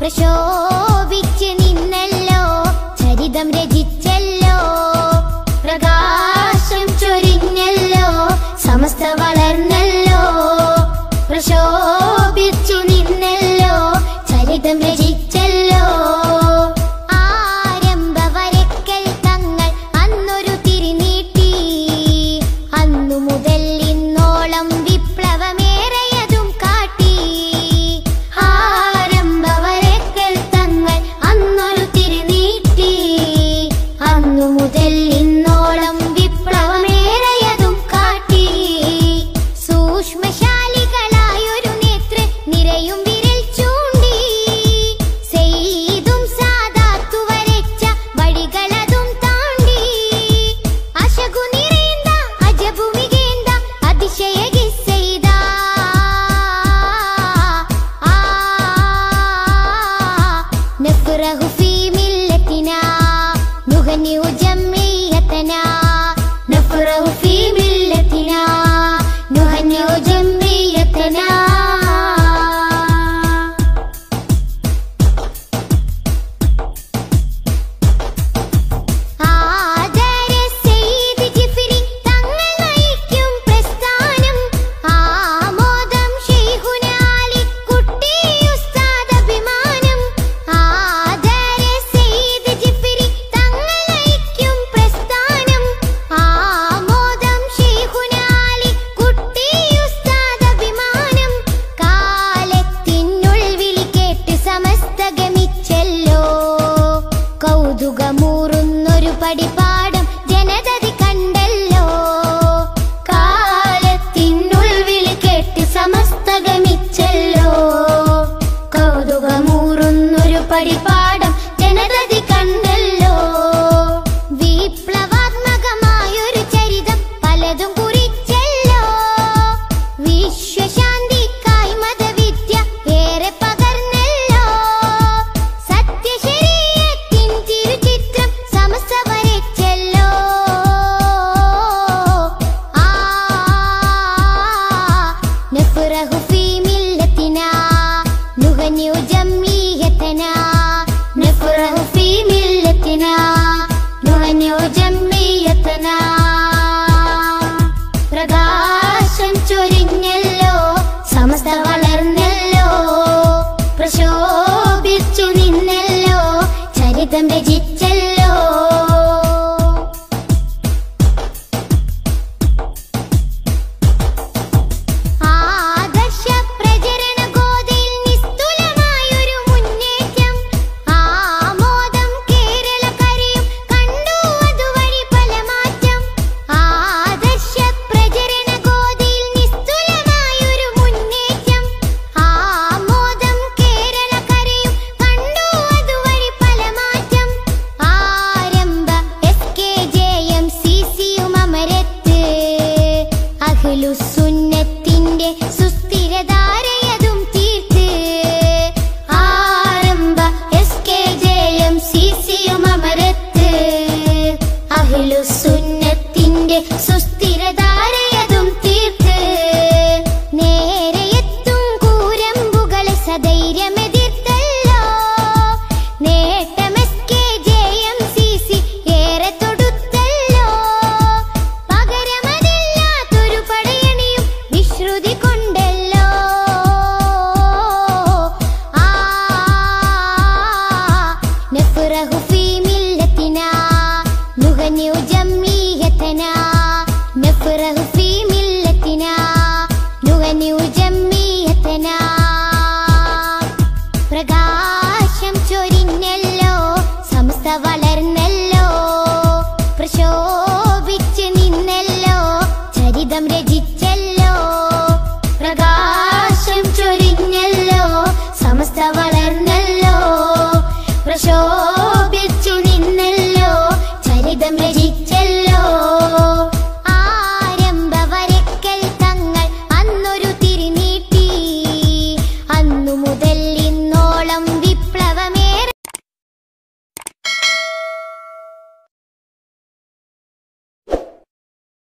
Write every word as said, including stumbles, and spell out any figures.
പ്രശോഭിച്ച് നിന്നല്ലോ ചരിതം രചിച്ചല്ലോ പ്രകാശം ചൊരിഞ്ഞല്ലോ സമസ്ത വളർന്നല്ലോ പ്രശോഭിച്ചു നിന്നല്ലോ ചരിതം രചിച്ചല്ലോ ആരംഭവരക്കൽ തങ്ങൾ അന്നൊരു തിരിനീട്ടി അന്നു മുതൽ ഇന്നോളം വിപ്ലവമേറെയതും കാട്ടി ആരംഭവരക്കൽ തങ്ങൾ അന്നൊരു തിരിനീട്ടി അന്നു മുതൽ ഇന്നോളം വിപ്ലവമേറെയതും കാട്ടി സൂക്ഷ്മശാലികളായൊരു നേത്ര നിരയും വിരൽ ചൂണ്ടി സെയ്തും സാദാത്തു വരച്ച വഴികളതും താണ്ടി അശകു നിറേന്ത അജബു മികേന്ത അതിശയ ഗിസ്സെയ്ത നഫ്റഹു ഫീ മില്ലത്തിനാ നുഹനിഉ ജംഇയ്യതനാ നഫ്റഹു ഫീ മില്ലത്തിനാ നുഹനിഉ ജംഇയ്യതനാ ആദര സയ്യിദ് ജിഫ്രി തങ്ങൾ നയിക്കും പ്രസ്ഥാനം ആമോദം ശൈഖുന അലി കുട്ടി ഉസ്താദ് അഭിമാനം ആദര സയ്യിദ് ജിഫ്രി തങ്ങൾ നയിക്കും പ്രസ്ഥാനം ആമോദം ശൈഖുന അലി കുട്ടി ഉസ്താദ് അഭിമാനം കാലത്തിനുൾ വിളി കേട്ട് സമസ്ത ഗമിച്ചല്ലോ കൗതുകമൂറുന്നൊരു പടിപാടം ജനതതി കണ്ടല്ലോ കാലത്തിനുൾ വിളി കേട്ട് സമസ്ത ഗമിച്ചല്ലോ കൗതുകമൂറുന്നൊരു പടിപാടം ജനതതി കണ്ടല്ലോ വിപ്ലവാത്മകമായൊരു ചരിതം പലതും കുറിച്ചല്ലോ വിശ്വശാന്തിക്കായി മതവിദ്യ ഏറെ പകർന്നല്ലോ സത്യശരീരത്തിൻ തിരുചിത്രം സമസ്ത വരച്ചല്ലോ ആ നഫ്റഹു ഫീ മില്ലത്തിനാ നുഹനിഉ ജംഇയ്യതനാ നഫ്റഹു ഫീ മില്ലത്തിനാ നുഹനിഉ ജംഇയ്യതനാ പ്രകാശം ചൊരിഞ്ഞല്ലോ സമസ്ത വളർന്നല്ലോ പ്രശോഭിച്ചു നിന്നല്ലോ ചരിതം രചിച്ചല്ലോ ആദർശ പ്രചരണ ഗോതയിൽ നിസ്തുലമായൊരു മുന്നേറ്റം ആമോദം കേരളക്കരയും കണ്ടു അതുവഴി പല മാറ്റം ആദർശ പ്രചരണ ഗോതയിൽ നിസ്തുലമായൊരു മുന്നേറ്റം ആമോദം കേരളക്കരയും കണ്ടു അതുവഴി പല മാറ്റം ആരംഭ S K J M C സിയും അമരത്ത് അഹ്ലുസുന്നത്തിന്റെ സുസ്ഥിരധാരയതും തീർത്ത് ആരംഭ S K J M C സിയും അമരത്ത് അഹ്ലുസുന്നത്തിന്റെ സുസ്ഥിരധാരയതും തീർത്ത് നേരെയെത്തും കൂരമ്പുകളെ സധൈര്യമെ